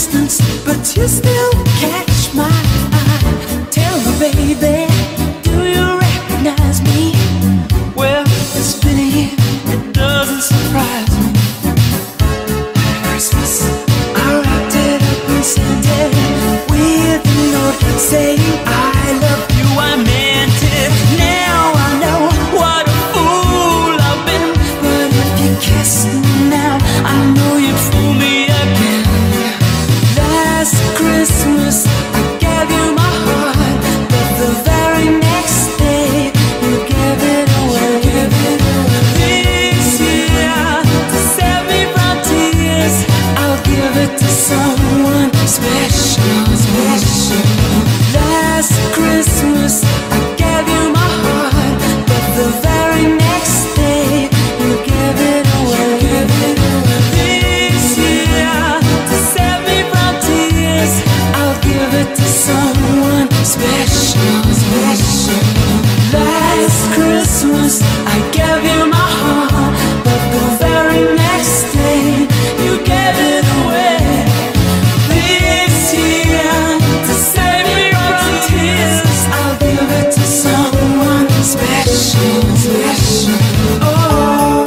distance, but you still catch my eye. Tell me, baby, do you recognize me? Well, it's been a year, it doesn't surprise me. Christmas, I wrapped it up and sent it with a note saying I love you, I meant it. Now I know what a fool I've been, but if you kissed me now, I know you'd fool me again. Last Christmas I gave you my heart, but the very next day you gave it away. This year, to save me from tears, I'll give it to someone special. Last Christmas I gave you my heart, but the very next day you gave it away. This year, to save me from tears, I'll give it to someone special. Last Christmas I gave you my heart, but the very next day you gave it away. This year, to save me from tears, I'll give it to someone special. Oh,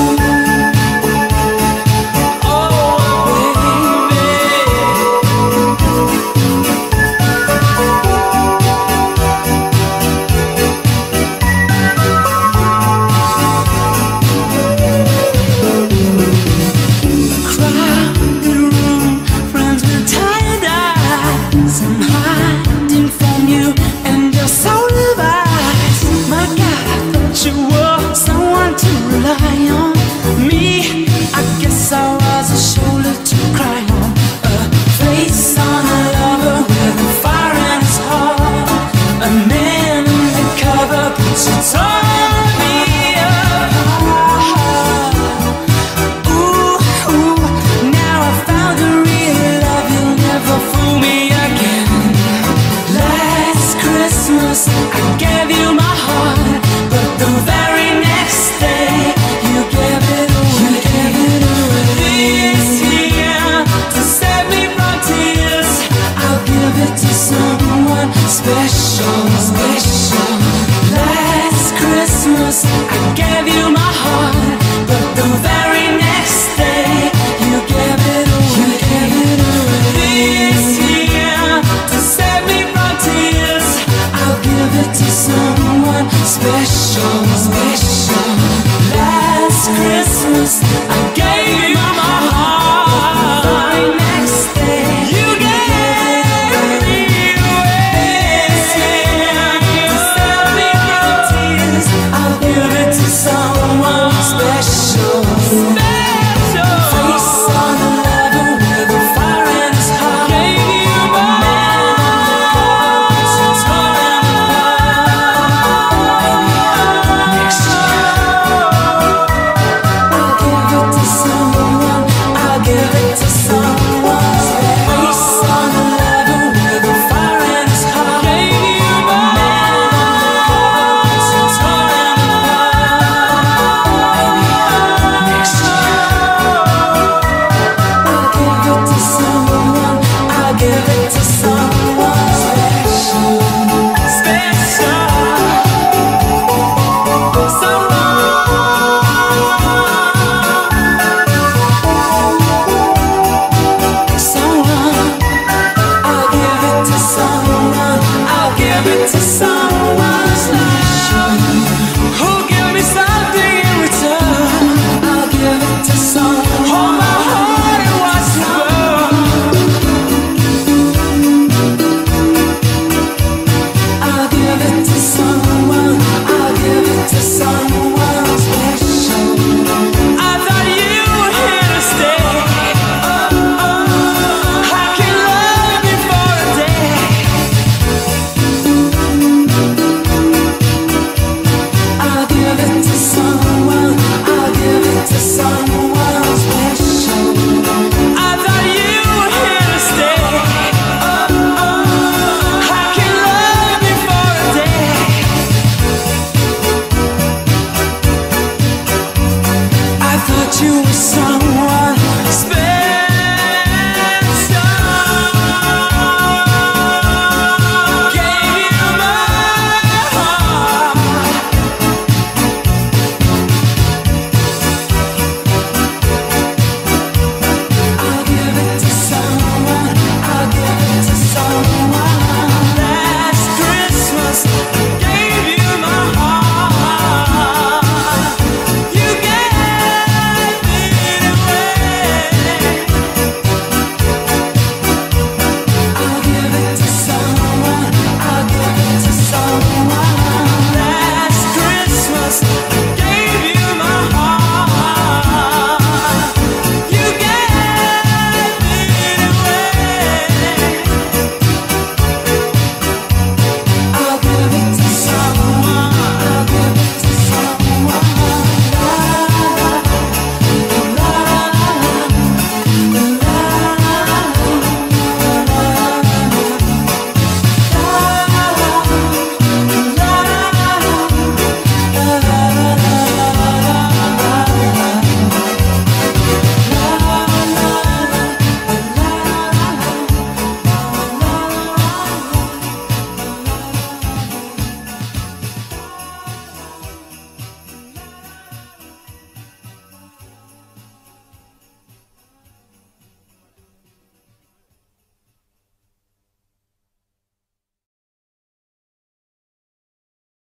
crowded room, friends with tired eyes. I'm hiding from you and your soul eyes. My God, I thought you were someone to rely on. Me, I guess I was a shoulder to cry on, a face on a lover with a fire in his heart, a man undercover, but you tore me apart. Ooh, now I found a real love, you'll never fool me again. Last Christmas I gave you my heart, but the very next day you gave it away. This year, to save me from tears, I'll give it to someone special. Last Christmas I gave you my heart, but the very next day you gave it away. This year, to save me from tears, I'll give it to someone special. Last Christmas I gave you my heart, the very next day you gave me away. This year, to save me from tears, I'll give it to someone special. Face on a lover with a fire in his heart, gave you my heart, so torn apart. Next year I'll give it to someone. I'll give it to someone. Face on a lover with a fire in his heart, gave you my heart, so torn apart. Next year I'll give it to someone. I'll give it to someone special. Someone, I'll give it to someone. I'll give it to someone.